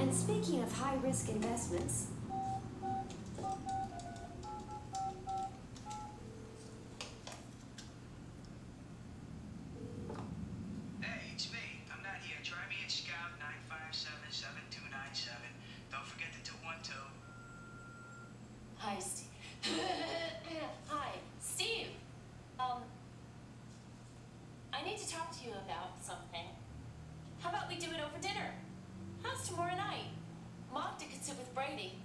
And speaking of high-risk investments, Hey, it's me. I'm not here. Try me at Scout 957-7297. Don't forget the 212. Hi, Steve. Hi, Steve. I need to talk to you about something. How about we do it over dinner? How's tomorrow night? Magda could sit with Brady.